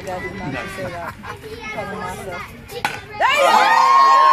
guys did not say that. Telling myself. There you go!